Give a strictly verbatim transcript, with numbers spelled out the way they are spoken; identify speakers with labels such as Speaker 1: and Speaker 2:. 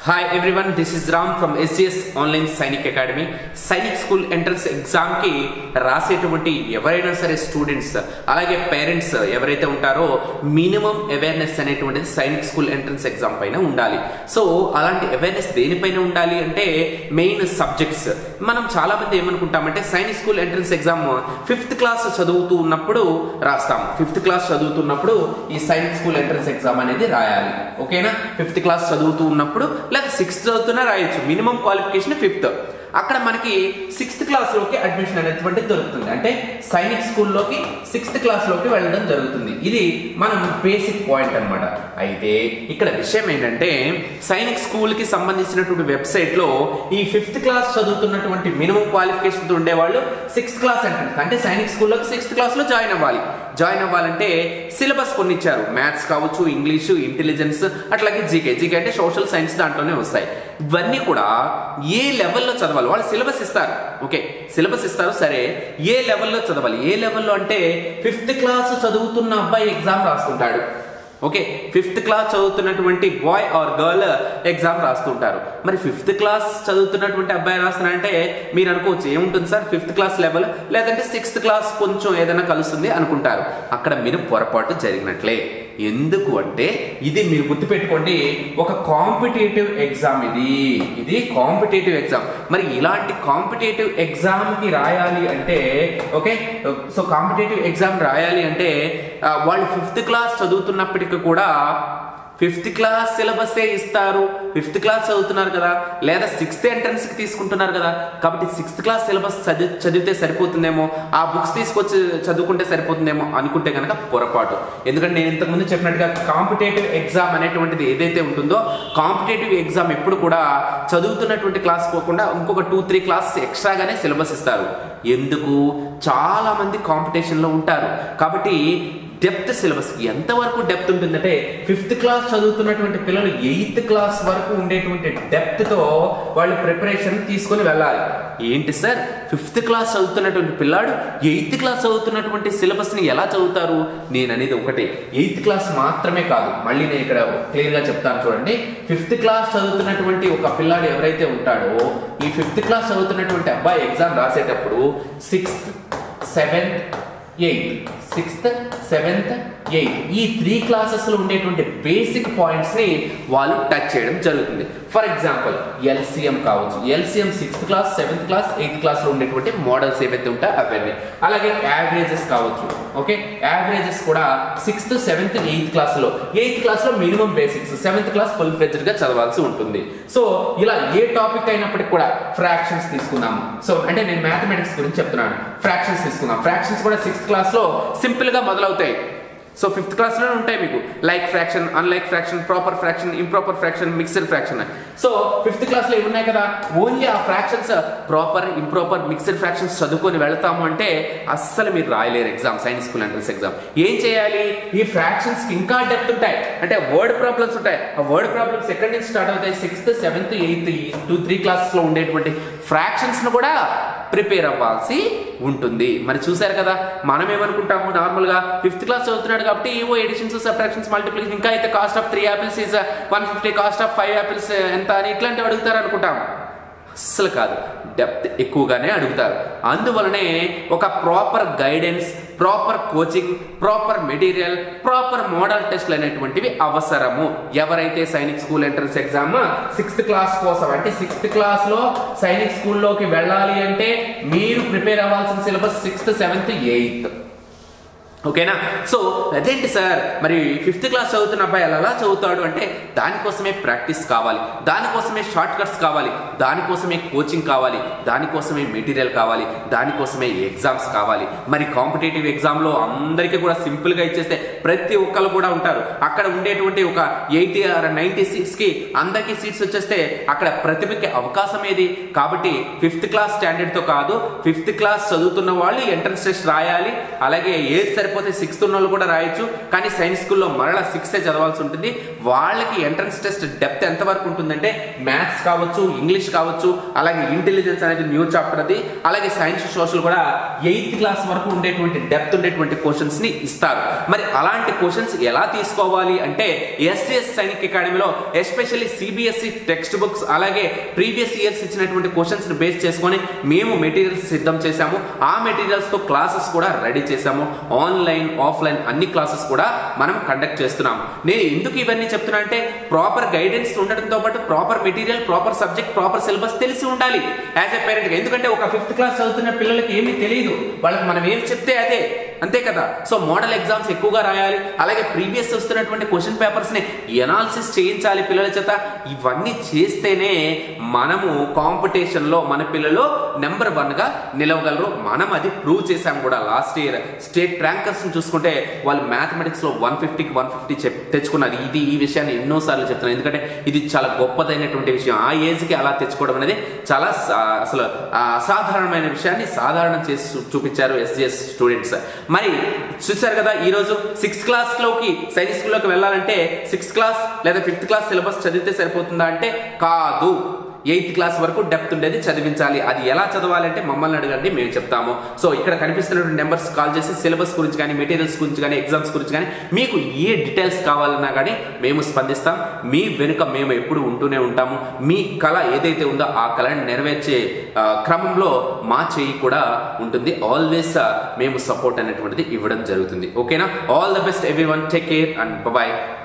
Speaker 1: Hi everyone, this is Ram from S G S Online Sainik Academy. Sainik School Entrance Exam ki రాసేటువంటి ఎవరైనా సరే students అలాగే parents ఎవరైతే ఉంటారో minimum awareness అనేటువంటిది Sainik school entrance exam పైన ఉండాలి. సో అలాంటి అవేర్నెస్ దేనిపైన ఉండాలి అంటే మెయిన్ సబ్జెక్ట్స్. మనం చాలా మంది ఏమనుకుంటామంటే Sainik school entrance exam fifth class చదువుతూ ఉన్నప్పుడు రాస్తాం. ఫిఫ్త్ క్లాస్ చదువుతున్నప్పుడు ఈ సైనిక్ స్కూల్ ఎంట్రన్స్ ఎగ్జామ్ అనేది రాయాలి. ఓకేనా? ఫిఫ్త్ క్లాస్ చదువుతూ ఉన్నప్పుడు లేదా సిక్స్త్ చదువుతున్నా రాయొచ్చు. Minimum qualification fifth. అక్కడ మనకి సిక్స్త్ క్లాస్ లోకి అడ్మిషన్ అనేటువంటిది దొరుకుతుంది. అంటే సైనిక్ స్కూల్లోకి సిక్స్త్ క్లాస్ లోకి వెళ్ళడం జరుగుతుంది. ఇది మనం బేసిక్ పాయింట్ అనమాట. అయితే ఇక్కడ విషయం ఏంటంటే సైనిక్ స్కూల్ కి సంబంధించినటువంటి వెబ్సైట్ లో ఈ ఫిఫ్త్ క్లాస్ చదువుతున్నటువంటి మినిమం క్వాలిఫికేషన్ తో ఉండేవాళ్ళు సిక్స్త్ క్లాస్ ఎంట్రన్స్ అంటే సైనిక్ స్కూల్లోకి సిక్స్త్ క్లాస్ లో జాయిన్ అవ్వాలి. జాయిన్ అవ్వాలంటే సిలబస్ కొన్ని ఇచ్చారు. మ్యాథ్స్ కావచ్చు, ఇంగ్లీషు, ఇంటెలిజెన్స్, అట్లాగే జీకే. జీకే అంటే సోషల్ సైన్స్ దాంట్లోనే వస్తాయి. ఇవన్నీ కూడా ఏ లెవెల్లో చదవాలి వాళ్ళు సిలబస్ ఇస్తారు. ఓకే, సిలబస్ ఇస్తారు. సరే, ఏ లెవెల్లో చదవాలి? ఏ లెవెల్లో అంటే ఫిఫ్త్ క్లాస్ చదువుతున్న అబ్బాయి ఎగ్జామ్ రాస్తుంటాడు. ఓకే, ఫిఫ్త్ క్లాస్ చదువుతున్నటువంటి బాయ్ ఆర్ గర్ల్ ఎగ్జామ్ రాస్తుంటారు. మరి ఫిఫ్త్ క్లాస్ చదువుతున్నటువంటి అబ్బాయి రాస్తున్నారంటే మీరు అనుకోవచ్చు ఏముంటుంది సార్ ఫిఫ్త్ క్లాస్ లెవెల్, లేదంటే సిక్స్త్ క్లాస్ కొంచెం ఏదైనా కలుస్తుంది అనుకుంటారు. అక్కడ మీరు పొరపాటు జరిగినట్లే. ఎందుకు అంటే ఇది మీరు గుర్తుపెట్టుకోండి, ఒక కాంపిటేటివ్ ఎగ్జామ్. ఇది ఇది కాంపిటేటివ్ ఎగ్జామ్. మరి ఇలాంటి కాంపిటేటివ్ ఎగ్జామ్ కి రాయాలి అంటే ఓకే, సో కాంపిటేటివ్ ఎగ్జామ్ రాయాలి అంటే వాళ్ళు ఫిఫ్త్ క్లాస్ చదువుతున్నప్పటికీ కూడా ఫిఫ్త్ క్లాస్ సిలబస్ ఇస్తారు. ఫిఫ్త్ క్లాస్ చదువుతున్నారు కదా, లేదా సిక్స్త్ ఎంట్రన్స్ కి తీసుకుంటున్నారు కదా, కాబట్టి సిక్స్త్ క్లాస్ సిలబస్ చదివి చదివితే సరిపోతుందేమో, ఆ బుక్స్ తీసుకొచ్చి చదువుకుంటే సరిపోతుందేమో అనుకుంటే కనుక పొరపాటు. ఎందుకంటే నేను ఇంతకుముందు చెప్పినట్టుగా కాంపిటేటివ్ ఎగ్జామ్ అనేటువంటిది ఏదైతే ఉంటుందో కాంపిటేటివ్ ఎగ్జామ్ ఎప్పుడు కూడా చదువుతున్నటువంటి క్లాస్ పోకుండా ఇంకొక టూ త్రీ క్లాస్ ఎక్స్ట్రాగానే సిలబస్ ఇస్తారు. ఎందుకు? చాలా మంది కాంపిటీషన్ లో ఉంటారు కాబట్టి డెప్త్ సిలబస్ ఎంతవరకు డెప్త్ ఉంటుందంటే ఫిఫ్త్ క్లాస్ చదువుతున్నటువంటి పిల్లలు ఎయిత్ క్లాస్ వరకు ఉండేటువంటి డెప్త్ తో వాళ్ళు ప్రిపరేషన్ తీసుకొని వెళ్ళాలి. ఏంటి సార్ ఫిఫ్త్ క్లాస్ చదువుతున్నటువంటి పిల్లాడు ఎయిత్ క్లాస్ చదువుతున్నటువంటి సిలబస్ ని ఎలా చదువుతారు? నేను అనేది ఒకటే, ఎయిత్ క్లాస్ మాత్రమే కాదు, మళ్ళీ నేను ఇక్కడ క్లియర్ గా చెప్తాను చూడండి. ఫిఫ్త్ క్లాస్ చదువుతున్నటువంటి ఒక పిల్లాడు ఎవరైతే ఉంటాడో ఈ ఫిఫ్త్ క్లాస్ చదువుతున్నటువంటి అబ్బాయి ఎగ్జామ్ రాసేటప్పుడు sixth seventh eighth sixth seventh eighth ఈ త్రీ క్లాసెస్ లో ఉండేటువంటి బేసిక్ పాయింట్స్ ని వాళ్ళు టచ్ చేయడం జరుగుతుంది. ఫర్ ఎగ్జాంపుల్ ఎల్సిఎం కావచ్చు. LCM sixth class, seventh class, eighth class లో ఉండేటువంటి మోడల్స్ ఏవైతే ఉంటాయో అవన్నీ. అలాగే యావరేజెస్ కావచ్చు. ఓకే, యావరేజెస్ కూడా సిక్స్త్ సెవెంత్ ఎయిత్ క్లాస్ లో ఎయిత్ క్లాస్ లో minimum basics, seventh class full fledged గా చదవాల్సి ఉంటుంది. సో ఇలా ఏ టాపిక్ అయినప్పటికీ కూడా ఫ్రాక్షన్స్ తీసుకుందాం. సో అంటే నేను మ్యాథమెటిక్స్ గురించి చెప్తున్నాను. ఫ్రాక్షన్స్ తీసుకుందాం. ఫ్రాక్షన్స్ కూడా సిక్స్త్ క్లాస్ లో సింపుల్ గా మొదలవుతాయి. సో ఫిఫ్త్ క్లాస్ లోనే ఉంటాయి మీకు like fraction, unlike fraction, proper fraction, improper fraction, mixed fraction. So fifth class లో ఉన్నాయి కదా, ఓన్లీ ఆ fractions proper, improper, mixed fractions చదువుకొని వెళ్తాము అంటే అస్సలు మీరు రాయలేరు exam, science school entrance exam. ఏం చేయాలి? ఈ ఫ్రాక్షన్స్ కి ఇంకా డెప్త్ ఉంటాయి. అంటే వర్డ్ ప్రాబ్లమ్స్ ఉంటాయి. ఆ వర్డ్ ప్రాబ్లమ్స్ ఎక్కడి నుంచి స్టార్ట్ అవుతాయి? Sixth seventh eighth two three classes లో ఉండేటువంటి ఫ్రాక్షన్స్ ను కూడా ప్రిపేర్ అవ్వాల్సి ఉంటుంది. మరి చూసారు కదా, మనం ఏమనుకుంటాము నార్మల్ గా ఫిఫ్త్ క్లాస్ చదువుతున్నాడు కాబట్టి ఏవో ఎడిషన్స్, సబ్ట్రాక్షన్స్, మల్టిప్లికేషన్, ఇంకా అయితే cost of three apples is one fifty, cost of five apples ఎంత అని ఇట్లాంటివి అడుగుతారు అనుకుంటాం. అస్సలు కాదు, డెప్త్ ఎక్కువగానే అడుగుతారు. అందువలనే ఒక proper guidance, proper coaching, proper material, proper model టెస్ట్లు అనేటువంటివి అవసరము. ఎవరైతే Sainik school entrance exam sixth class కోసం అంటే సిక్స్త్ క్లాస్ లో సైనిక్ స్కూల్లోకి వెళ్ళాలి అంటే మీరు ప్రిపేర్ అవ్వాల్సిన సిలబస్ సిక్స్త్ సెవెంత్ ఎయిత్. ఓకేనా? సో అదేంటి సార్ మరి ఫిఫ్త్ క్లాస్ చదువుతున్న అబ్బాయి అలా చదువుతాడు అంటే దానికోసమే ప్రాక్టీస్ కావాలి, దానికోసమే షార్ట్ కట్స్ కావాలి, దానికోసమే కోచింగ్ కావాలి, దానికోసమే మెటీరియల్ కావాలి, దానికోసమే ఎగ్జామ్స్ కావాలి. మరి కాంపిటేటివ్ ఎగ్జామ్లో అందరికీ కూడా సింపుల్గా ఇచ్చేస్తే ప్రతి ఒక్కరు కూడా ఉంటారు. అక్కడ ఉండేటువంటి ఒక ఎయిటీ ఆర్ నైన్టీ సీట్స్కి అందరికీ సీట్స్ వచ్చేస్తే అక్కడ ప్రతిభకి అవకాశం ఏది? కాబట్టి ఫిఫ్త్ క్లాస్ స్టాండర్డ్తో కాదు, ఫిఫ్త్ క్లాస్ చదువుతున్న వాళ్ళు ఎంట్రన్స్ టెస్ట్ రాయాలి. అలాగే ఏ సరి పోతే సిక్స్త్ ఉన్న వాళ్ళు కూడా రాయొచ్చు. కానీ సైన్స్ స్కూల్లో మరలా సిక్స్త్ చదవాల్సి ఉంటుంది. వాళ్ళకి ఎంట్రన్స్ టెస్ట్ డెప్త్ ఎంత వరకు ఉంటుందంటే మ్యాథ్స్ కావచ్చు, ఇంగ్లీష్ కావచ్చు, అలాగే ఇంటెలిజెన్స్ అనేది న్యూ చాప్టర్ అది, అలాగే సైన్స్ సోషల్ కూడా ఎయిత్ క్లాస్ వరకు ఉండేటువంటి డెప్త్ ఉండేటువంటి క్వశ్చన్స్ ని ఇస్తారు. మరి అలాంటి క్వశ్చన్స్ ఎలా తీసుకోవాలి అంటే ఎస్ఎస్ సైనిక్ అకాడమీలో ఎస్పెషల్లీ సిబిఎస్ఈ టెక్స్ట్ బుక్స్ అలాగే ప్రీవియస్ ఇయర్స్ ఇచ్చినటువంటి క్వశ్చన్స్ ని బేస్ చేసుకొని మేము మెటీరియల్స్ సిద్ధం చేశాము. ఆ మెటీరియల్స్ తో క్లాసెస్ కూడా రెడీ చేశాము. ఆన్లైన్ ఆఫ్లైన్ అన్ని క్లాసెస్ కూడా మనం కండక్ట్ చేస్తున్నాము. నేను ఎందుకు ఇవన్నీ చెప్తున్నా అంటే ప్రాపర్ గైడెన్స్ ఉండడంతో పాటు proper material, proper subject, proper syllabus తెలిసి ఉండాలి యాజ్ ఎ పేరెంట్. ఎందుకంటే ఒక ఫిఫ్త్ క్లాస్ చదువుతున్న పిల్లలకి ఏమీ తెలియదు, వాళ్ళకి మనం ఏం చెప్తే అదే, అంతే కదా. సో మోడల్ ఎగ్జామ్స్ ఎక్కువగా రాయాలి, అలాగే ప్రీవియస్ వస్తున్నటువంటి క్వశ్చన్ పేపర్స్ ని ఎనాలిసిస్ చేయించాలి పిల్లల చేత. ఇవన్నీ చేస్తేనే మనము కాంపిటీషన్ లో మన పిల్లలు నెంబర్ వన్ గా నిలవగలరు. మనం అది ప్రూవ్ చేశాం కూడా. లాస్ట్ ఇయర్ స్టేట్ ర్యాంకర్స్ చూసుకుంటే వాళ్ళు మ్యాథమెటిక్స్ లో వన్ ఫిఫ్టీకి వన్ ఫిఫ్టీ తెచ్చుకున్నారు. ఇది ఈ విషయాన్ని ఎన్నోసార్లు చెప్తున్నాను, ఎందుకంటే ఇది చాలా గొప్పదైనటువంటి విషయం. ఆ ఏజ్ కి అలా తెచ్చుకోవడం అనేది చాలా అసలు అసాధారణమైన విషయాన్ని సాధారణం చేసి చూపించారు ఎస్జిఎస్ స్టూడెంట్స్. మరి చూసారు కదా, ఈ రోజు సిక్స్త్ క్లాస్ లోకి సైనిక్ స్కూల్లోకి వెళ్ళాలంటే సిక్స్త్ క్లాస్ లేదా ఫిఫ్త్ క్లాస్ సిలబస్ చదివితే సరిపోతుందా అంటే కాదు. ఎయిత్ క్లాస్ వరకు డెప్త్ ఉండేది చదివించాలి. అది ఎలా చదవాలంటే మమ్మల్ని అడగండి, మేము చెప్తాము. సో ఇక్కడ కనిపిస్తున్నటువంటి నెంబర్స్ కాల్ చేసి సిలబస్ గురించి కానీ, మెటీరియల్స్ గురించి కానీ, ఎగ్జామ్స్ గురించి కానీ, మీకు ఏ డీటెయిల్స్ కావాలన్నా కానీ మేము స్పందిస్తాం. మీ వెనుక మేము ఎప్పుడు ఉంటూనే ఉంటాము. మీ కళ ఏదైతే ఉందో ఆ కళని నెరవేర్చే క్రమంలో మా చేయి కూడా ఉంటుంది. ఆల్వేస్ మేము సపోర్ట్ అనేటువంటిది ఇవ్వడం జరుగుతుంది. ఓకేనా? All the best everyone, take care and bye.